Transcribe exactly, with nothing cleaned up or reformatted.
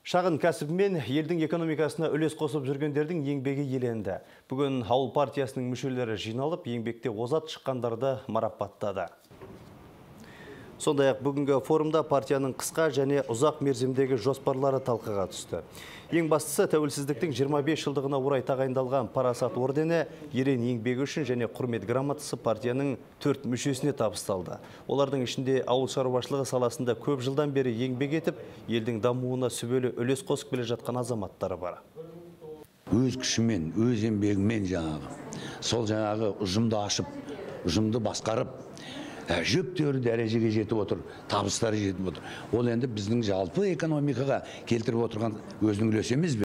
Шағын кәсібімен елдің экономикасына үлес қосып жүргендердің еңбегі еленді. Бүгін ауыл партиясының мүшелері жиналып, еңбекте озат шыққандарды марапаттады. Сондай-ақ бүгінгі форумда партияның қысқа және ұзақ мерзімдегі жоспарлары талқыға түсті. Ең бастысы тәуелсіздіктің жиырма бес жылдығына орай тағайындалған парасат ордені ерен еңбегі үшін және құрмет грамотасы партияның төрт мүшесіне табысталды. Олардың ішінде ауыл шаруашылығы саласында көп жылдан бері еңбек етіп, елдің дамуына сүбелі үлес қосып келе жатқан азаматтары бар. Өз күшімен, өз еңбегімен жаңағы, сол жаңағы ұжымды ашып, ұжымды басқарып, жүптері дәрежеге жетіп отыр, табыстары жетіп отыр. Ол енді біздің жалпы экономикаға келтіріп отырған өзінің үлесі емес пе?